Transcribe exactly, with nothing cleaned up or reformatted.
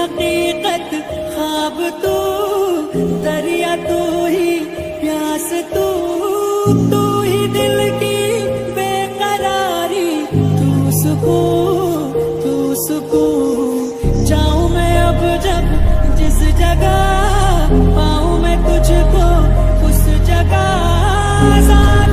हकीकत ख्वाब तू, दरिया तू ही प्यास तू, तू ही दिल की बेकरारी, तू सुकून तू सुकून। जाऊं मैं अब जब जिस जगह, पाऊं मैं तुझको उस जगह।